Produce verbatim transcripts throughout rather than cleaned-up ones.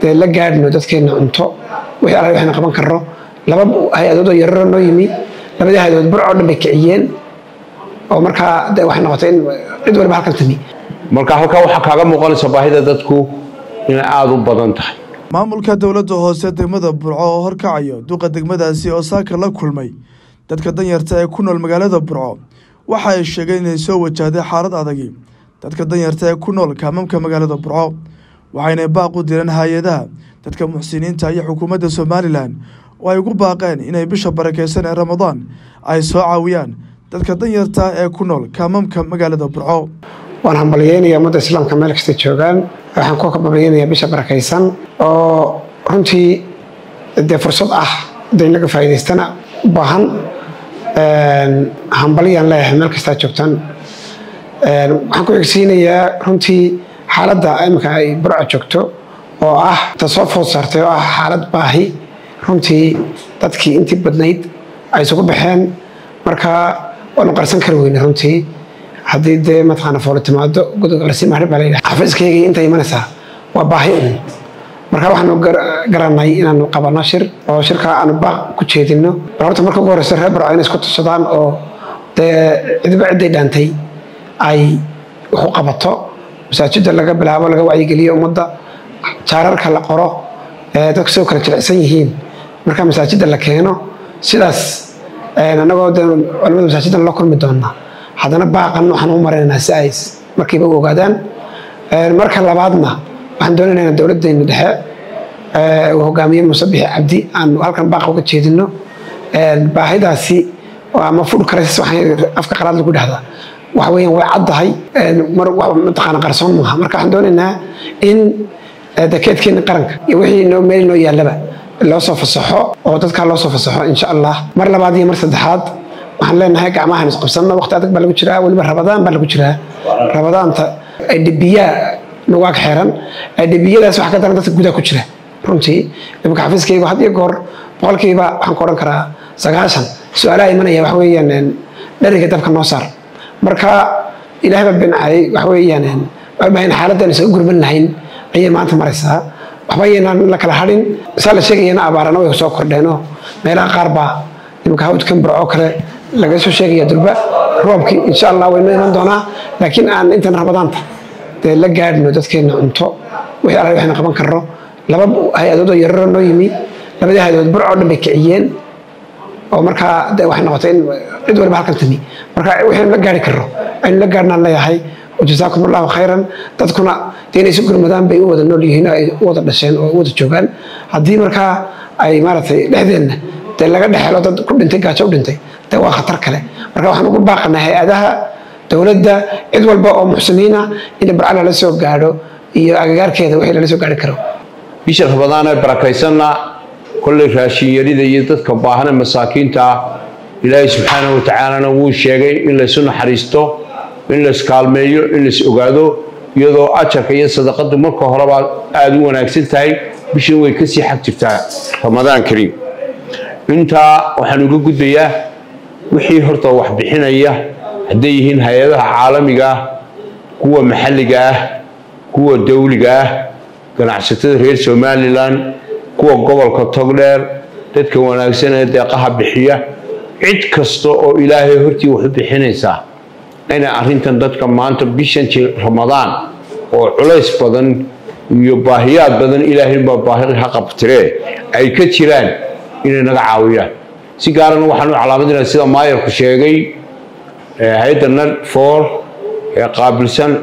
dee la gaadhno dadkeena cunto wixii alla waxaan qaban karno laba hay-adood oo yaryar noo yimi labada hay-adood burco dhan bay kiciyeen oo markaa dee waxay noqotay in cid walba halkan timi marka halka waxa kaaga muuqanaysa baahida dadku in aad u badan tahay maamulka dawladda hoose degmada Burco oo horkacayo duqa degmadaasi oo saaka la kulmay dadka danyarta ee ku nool magaalada Burco waxa ay sheegeen inay soo wajahday xaalad adag dadka danyarta ee ku nool kaamamka magaalada Burco waxayna baaq u direen hay'adaha dadka muxsiniinta iyo xukuumadda Soomaaliland oo ay ugu baaqeen inay bisha barakeysan ee Ramadaan ay soo caawiyaan dadka danyarta ee ku nool kaamamka magaalada Burco waan hambalyeynaya ummadda islaamka meel kasta joogaan waxaan ku kababaynayaa bisha barakeysan oo runtii dee fursad ah dayn laga faa'iidaystana u baahan hambalyaan leeyahay meel kasta joogtaan waxaan ku xigsiinayaa runtii xaaladda imika ay Burco joogto oo ah tasoo food saartay oo ah xaalad baahi runtii dadkii intii badnayd ay isugu baxeen marka waanu qarsan kari weyne runtii haddii dee mataqaana foolo timaado guddiga qarsi mahri baa leeyahay xafiiskaygii inta imanaysaa waa baahi un marka waxaanu garanay inaanu qabano shir oo shirka aanu baaq ku jeedino horta marka ugu horeysa reer Burco inay isku tusadaan oo dee cidba ciday dhaantay ay wax u qabato masaajidda laga bilaabo laga wacyigeliyo ummadda jaararka la qoro ee dadku soo kala jilicsan yihiin marka masaajidda la keeno sidaas anagoo culimada masaajidda la kulmi doonaa haddana baaqan waxaan u maraynaynaa si ay markiiba u ogaadaan marka labaadna waxaan doonaynaa dowladdeena dhexe uu hogaamiye Muuse Bixi Cabdi aan halkan baaq uga jeedino baahidaasi ama food crisis waxaan afka qalaad lagu dhahdaa waxa weeyaan way caddahay mar mataqaana qarsoon maaha marka waxaan doonaynaa in dakeedkeena qaranka iyo wixii noo meel noo yaalaba loo soo fasaxo oo dadka loo soo fasaxo insha Allah mar labaad iyo mar saddexaad waxaan leenahay gacmaha is qabsanna waqti adag baa lagu jiraa waliba Ramadaan baa lagu jiraa Ramadaanta ay dibiya nagu ag xiran ay dibiyadaas wax ka daran dadka gudaha ku jira runtii imka xafiiskaygu had iyo goor boqolkiiba waxaan ku oran karaa sagaashan su'aalaha imanaya wax weeyaan dhariga dabka noo saar marka ilaahay baa bincay wax weeyaan baahin xaaladdan isoo gurban lahayn ayay maanta maraysaa waxba yeelan la kala hadhin saa la sheegayna abaarana way soo kordheeno meelaha qaar baa imka hawdkan Burco kale laga soo sheegaya durba roobki insha Allah way iman doonaa laakiin aan intan Ramadaanta dee la gaadhno dadkeena cunto wixii alla waxaan qaban karno laba hay-adood oo yaryar noo yimi labada hay-adood Burco dhan bay kiciyeen oo markaa dee waxay noqotay in cid walba halkan timi marka wixii la gaari karno aynu la gaadhnaan leeyahay وجزاكم الله خيرا dadkuna deena isu gurmadaan bay u wada nool yihiin ay u wada dhasheen oo wada joogaan hadii marka ay maartay dhexdeena dee laga dhaxelo dad ku dhintay gaajo u dhintay dee waa khatar kale marka waxaan ugu baaqanahay hay'adaha dawladda cid walba oo muxsiniina in Burco la soo gaadho iyo agagaarkeeda wixii la soo gaari karo bisha Ramadaan ay barakaysanna kulli raashin yarida iyo dadka baahan masaakiinta Ilaahay subhanahu wa ta'ala wuu sheegay in la soo naxariisto in la iskaalmeeyo in la is ogaado iyadoo ajarka iyo sadaqadu marka horeba aad u wanaagsan tahay bishan way ka sii xaq jirtaa Ramadaan Kariim inta waxaan uga gudbayaa wixii horta wax bixinaya haday yihiin hay'adaha caalamiga kuwa maxalliga ah kuwa dawliga ah ganacsatada reer Soomaaliland kuwa gobolka Togdheer dadka wanaagsan ee deeqaha bixiya cid kasta oo Ilaahay hortii wax bixinaysa أنا أرنتن دتك ما أنت بيشن رمضان وعليس بدن يباهيات بدن إلهي بباهر حق بتري أي كتيران إن نقعوية سيجارنا وحنا على مدينة سيدا ما يركشيجي هيدا النر فور قابل سن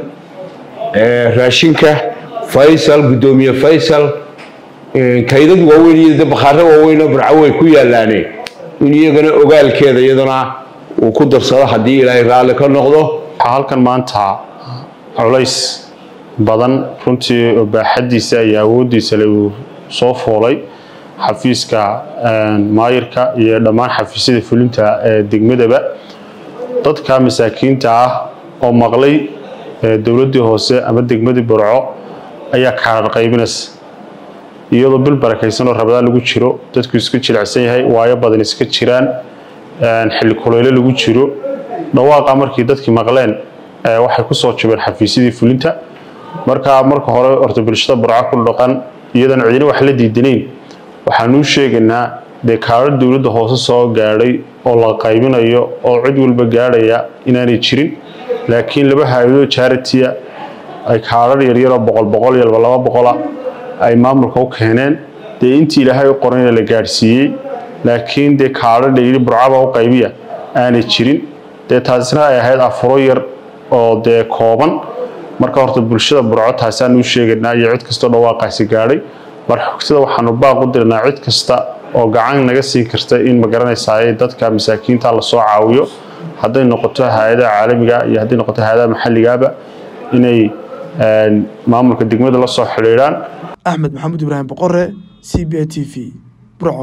راشينكا فيصل قدومية فيصل كيدا وين يد بخاره وين برعوي كويا لاني إن يجنا أقال كذا يدنا وكدر صراحة دي إلى رالي كان نقضه halkan maanta culays badan runtii baaxadiisa iyo awoodiisa uu soo foolay xafiiska maayirka iyo dhammaan xafiisyada fulinta ee degmadaba dadka masaakiinta ah oo maqlay dawladda hoose ama degmada Burco ayaa kaarar qaybinaysa iyadoo bil barakaysan oo Ramadaan lagu jiro dadku isku jilicsan yahay waayo badan iska jiraan xilli kuleyle lagu jiro dhawaaqa markii dadkii maqleen waxay ku soo jabeen xafiisyadii fulinta marka marka hore horta bulshada Burco ku dhaqan iyadan cidina wax la diidanayn waxaanu sheegaynaa dee kaarar dowladda hoose soo gaadhay oo la qaybinayo oo cid walba gaadhaya inaanay jirin laakiin laba hay'ado charity ay kaarar yar yar oo boqol boqol iyo laba boqol ay maamulka u keeneen dee intii ilaahay u qoran la gaarsiiyey laakiin dee kaarar dheeri burcaba u qaybiya aanay jirin dee taasina ay ahayd afuro yar oo dee kooban marka horta bulshada burco taasaan u sheegaynaa iyo cid kasta oo dhawaaqaasi gaadhay marxigtada waxaanu baaq u dirnaa cid kasta oo gacan naga siin karta in ma garanaysaa ay dadka masaakiinta la soo caawiyo hadday noqoto hay'adaha caalamiga iyo hadday noqoto hay'adaha maxalligaaba inay maamulka degmada la soo xiriiraan. Axmed Maxamed Ibrahim Boqore, C B A T V, Burco.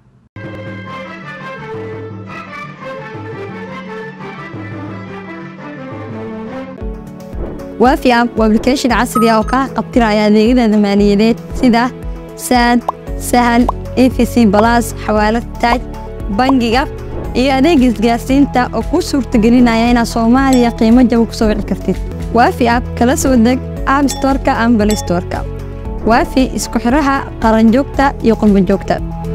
وافي اب وابلكيشن عصري oo ka qabtiraya adeegyada maaliyadeed sida sad sahal E V C plus xawaalad taaj bangiga iyo adeeg isgaarsiinta oo ku suurtagelinaya in Soomaaliya qiimo jaban ku soo wici kartid وافي اب kala soo deg App Store-ka ama Play Store-ka وافي isku xiraha qaran joogta iyo qolba joogta